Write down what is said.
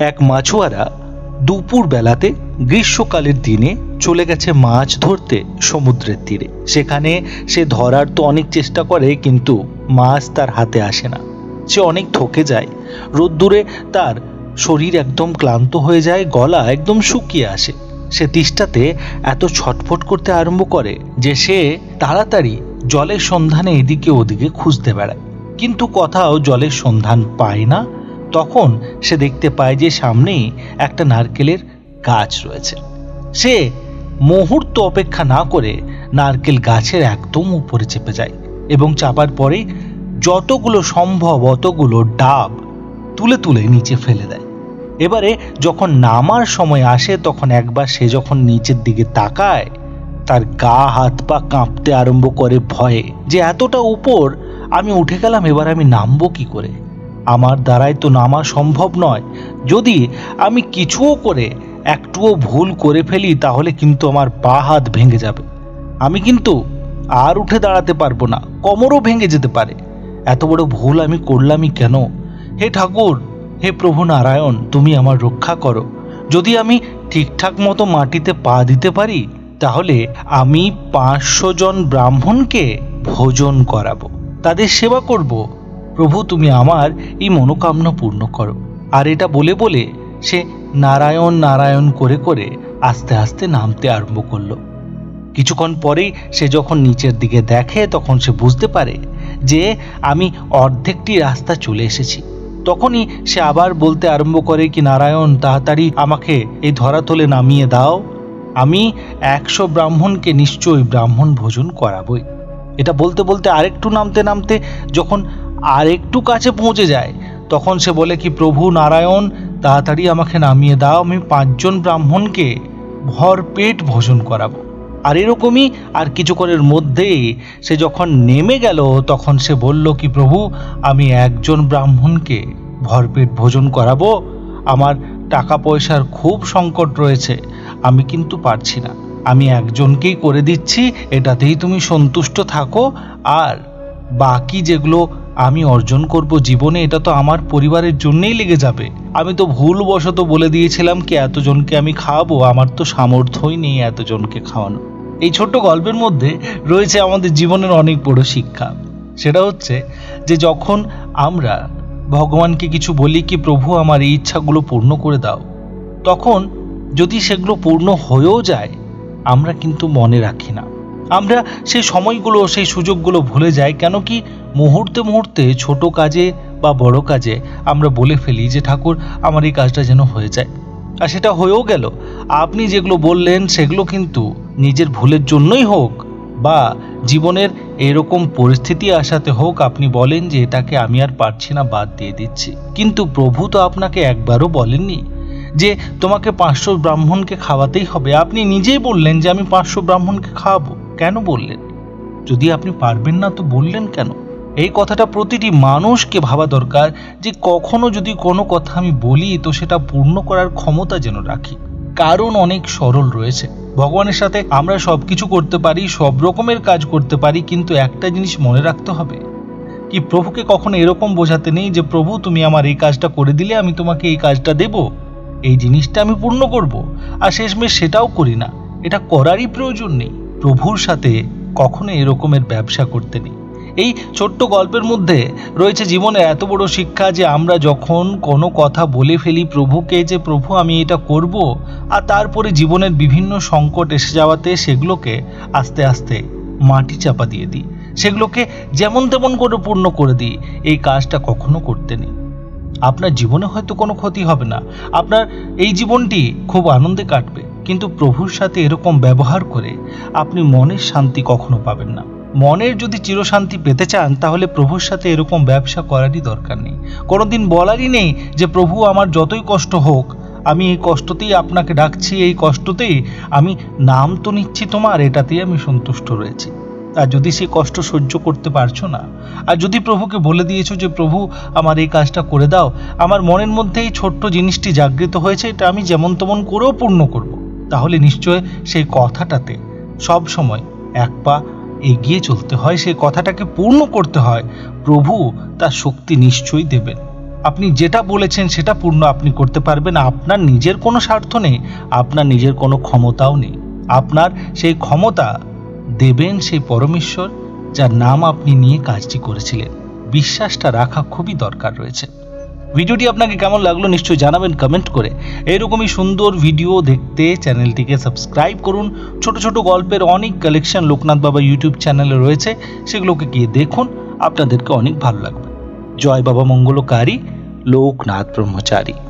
এক মাছুয়ারা দুপুর বেলাতে গ্রীষ্মকালের দিনে চলে গেছে মাছ ধরতে সমুদ্রের তীরে। সেখানে সে ধরার তো অনেক চেষ্টা করে, কিন্তু মাছ তার হাতে আসে না। সে অনেক থকে যায়। রোদ্দুরে তার শরীর একদম ক্লান্ত হয়ে যায়, গলা একদম শুকিয়ে আসে। সে তেষ্টাতে এত ছটফট করতে আরম্ভ করে যে সে তাড়াতাড়ি জলের সন্ধানে এদিকে ওদিকে খুঁজতে বেড়ায়, কিন্তু কোথাও জলের সন্ধান পায় না। তখন সে দেখতে পায় যে সামনেই একটা নারকেলের গাছ রয়েছে। সে মুহূর্ত অপেক্ষা না করে নারকেল গাছের একদম উপরে চেপে যায় এবং চাপার পরে যতগুলো সম্ভব অতগুলো ডাব তুলে তুলে নিচে ফেলে দেয়। এবারে যখন নামার সময় আসে তখন একবার সে যখন নিচের দিকে তাকায়, তার গা হাত পা কাঁপতে আরম্ভ করে ভয়ে, যে এতটা উপর আমি উঠে গেলাম, এবার আমি নামবো কি করে? আমার দ্বারাই তো নামা সম্ভব নয়। যদি আমি কিছুও করে একটুও ভুল করে ফেলি তাহলে কিন্তু আমার পা হাত ভেঙে যাবে। আমি কিন্তু আর উঠে দাঁড়াতে পারবো না, কোমরও ভেঙে যেতে পারে। এত বড় ভুল আমি করলামই কেন? হে ঠাকুর, হে প্রভু নারায়ণ, তুমি আমার রক্ষা করো। যদি আমি ঠিকঠাক মতো মাটিতে পা দিতে পারি তাহলে আমি 500 জন ব্রাহ্মণকে ভোজন করাবো, তাদের সেবা করব। প্রভু, তুমি আমার এই মনোকামনা পূর্ণ করো। আর এটা বলে বলে সে নারায়ণ নারায়ণ করে করে আস্তে আস্তে নামতে আরম্ভ করলো। কিছুক্ষণ পরেই সে যখন নিচের দিকে দেখে তখন সে বুঝতে পারে যে আমি অর্ধেকটি রাস্তা চলে এসেছি। তখনই সে আবার বলতে আরম্ভ করে কি, নারায়ণ, তাড়াতাড়ি আমাকে এই ধরাতলে নামিয়ে দাও। আমি 100 ব্রাহ্মণকে নিশ্চয়ই ব্রাহ্মণ ভোজন করাবই। এটা বলতে বলতে আরেকটু নামতে নামতে যখন আরেকটু কাছে পৌঁছে যায় তখন সে বলে কি, প্রভু নারায়ণ, তাড়াতাড়ি আমাকে নামিয়ে দাও, আমি 5 জন ব্রাহ্মণকে ভরপেট ভোজন করাবো। আর এরকমই আর কিছুক্ষণের মধ্যেই সে যখন নেমে গেল তখন সে বলল কি, প্রভু, আমি 1 জন ব্রাহ্মণকে ভরপেট ভোজন করাবো। আমার টাকা পয়সার খুব সংকট রয়েছে, আমি কিন্তু পারছি না। আমি 1 জনকেই করে দিচ্ছি, এটাতেই তুমি সন্তুষ্ট থাকো। আর বাকি যেগুলো আমি অর্জন করব জীবনে, এটা তো আমার পরিবারের জন্যই লেগে যাবে। আমি তো ভুলবশত বলে দিয়েছিলাম কি এতজনকে আমি খাওয়াবো, আমার তো সামর্থ্যই নেই এতজনকে খাওয়ানো। এই ছোট্ট গল্পের মধ্যে রয়েছে আমাদের জীবনের অনেক বড় শিক্ষা। সেটা হচ্ছে যে যখন আমরা ভগবানকে কিছু বলি কি, প্রভু আমার এই ইচ্ছাগুলো পূর্ণ করে দাও, তখন যদি সেগুলো পূর্ণ হয়েও যায় আমরা কিন্তু মনে রাখি না। আমরা সেই সময়গুলো, সেই সুযোগগুলো ভুলে যাই। কেন কি মুহূর্তে মুহূর্তে ছোট কাজে বা বড় কাজে আমরা বলে ফেলি যে ঠাকুর আমার এই কাজটা যেন হয়ে যায়, আর সেটা হয়েও গেল। আপনি যেগুলো বললেন সেগুলো কিন্তু নিজের ভুলের জন্যই হোক বা জীবনের এরকম পরিস্থিতি আসাতে হোক, আপনি বলেন যে এটাকে আমি আর পারছি না, বাদ দিয়ে দিচ্ছি। কিন্তু প্রভু তো আপনাকে একবারও বলেননি যে তোমাকে 500 ব্রাহ্মণকে খাওয়াতেই হবে। আপনি নিজেই বললেন যে আমি 500 ব্রাহ্মণকে খাওয়াবো। কেন বললেন? যদি আপনি পারবেন না তো বললেন কেন? এই কথাটা প্রতিটি মানুষকে ভাবা দরকার যে কখনো যদি কোনো কথা আমি বলি তো সেটা পূর্ণ করার ক্ষমতা যেন রাখি। কারণ অনেক সরল রয়েছে। ভগবানের সাথে আমরা সবকিছু করতে পারি, সব রকমের কাজ করতে পারি, কিন্তু একটা জিনিস মনে রাখতে হবে কি, প্রভুকে কখনো এরকম বোঝাতে নেই যে প্রভু তুমি আমার এই কাজটা করে দিলে আমি তোমাকে এই কাজটা দেব, এই জিনিসটা আমি পূর্ণ করব। আর শেষমেশ সেটাও করি না, এটা করারই প্রয়োজন নেই। প্রভুর সাথে কখনো এরকমের ব্যবসা করতে নেই। এই ছোট্ট গল্পের মধ্যে রয়েছে জীবনে এত বড় শিক্ষা যে আমরা যখন কোনো কথা বলে ফেলি প্রভুকে যে প্রভু আমি এটা করব, আর তারপরে জীবনের বিভিন্ন সংকট এসে যাওয়াতে সেগুলোকে আস্তে আস্তে মাটি চাপা দিয়ে দিই, সেগুলোকে যেমন তেমন করে পূর্ণ করে দিই, এই কাজটা কখনো করতে নেই। আপনার জীবনে হয়তো কোনো ক্ষতি হবে না, আপনার এই জীবনটি খুব আনন্দে কাটবে, কিন্তু প্রভুর সাথে এরকম ব্যবহার করে আপনি মনের শান্তি কখনো পাবেন না। মনের যদি চিরশান্তি পেতে চান তাহলে প্রভুর সাথে এরকম ব্যবসা করারই দরকার নেই। কোনোদিন বলারই নেই যে প্রভু আমার যতই কষ্ট হোক আমি এই কষ্টতেই আপনাকে ডাকছি, এই কষ্টতেই আমি নাম তো নিচ্ছি তোমার, এটাতেই আমি সন্তুষ্ট রয়েছি। আর যদি সেই কষ্ট সহ্য করতে পারছো না, আর যদি প্রভুকে বলে দিয়েছো যে প্রভু আমার এই কাজটা করে দাও, আমার মনের মধ্যে এই ছোট্ট জিনিসটি জাগৃত হয়েছে, এটা আমি যেমন তেমন করেও পূর্ণ করব, তাহলে নিশ্চয় সেই কথাটাতে সব সময় এক পা এগিয়ে চলতে হয়, সেই কথাটাকে পূর্ণ করতে হয়। প্রভু তার শক্তি নিশ্চয়ই দেবেন। আপনি যেটা বলেছেন সেটা পূর্ণ আপনি করতে পারবেন। আপনার নিজের কোনো স্বার্থ নেই, আপনার নিজের কোনো ক্ষমতাও নেই। আপনার সেই ক্ষমতা দেবেন সেই পরমেশ্বর যার নাম আপনি নিয়ে কাজটি করেছিলেন। বিশ্বাসটা রাখা খুবই দরকার রয়েছে। ভিডিওটি আপনাকে কেমন লাগলো নিশ্চয়ই জানাবেন কমেন্ট করে। এরকমই সুন্দর ভিডিও দেখতে চ্যানেলটিকে সাবস্ক্রাইব করুন। ছোট ছোট গল্পের অনেক কালেকশন লোকনাথ বাবা ইউটিউব চ্যানেলে রয়েছে, সেগুলোকে গিয়ে দেখুন, আপনাদেরকে অনেক ভালো লাগবে। জয় বাবা মঙ্গলকারী লোকনাথ ব্রহ্মচারী।